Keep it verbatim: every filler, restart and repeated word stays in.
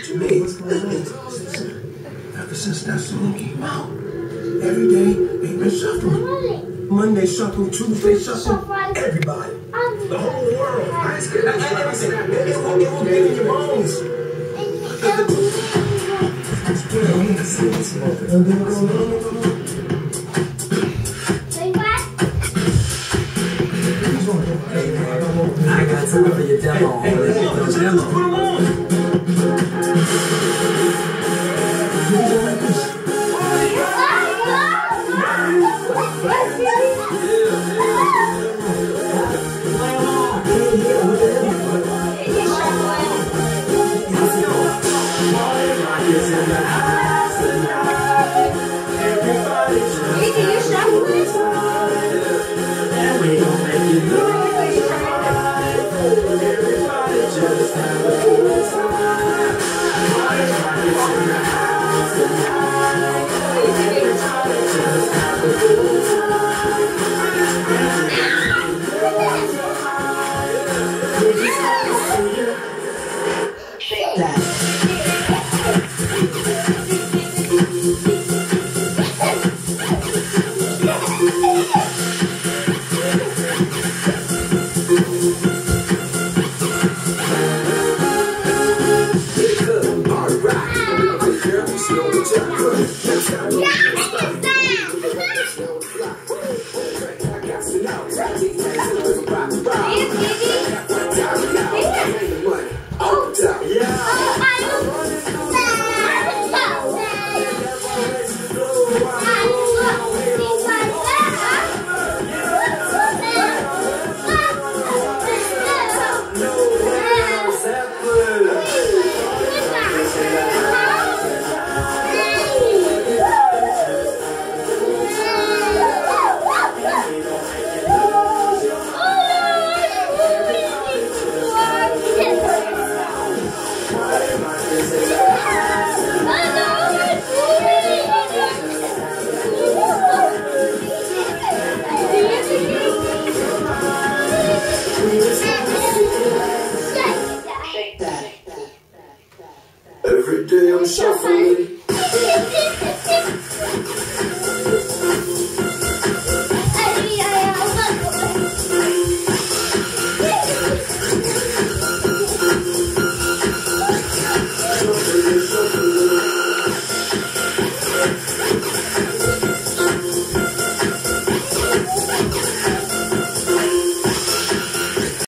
to me. Ever since that song came out, every day they've been shuffling. Monday shuffle, Tuesday shuffle, everybody. The whole world. I ain't scared of everything. It will, it will get in your bones. I got time for your demo. Hey, hey, demo. Put them on. Every day I'm shuffling.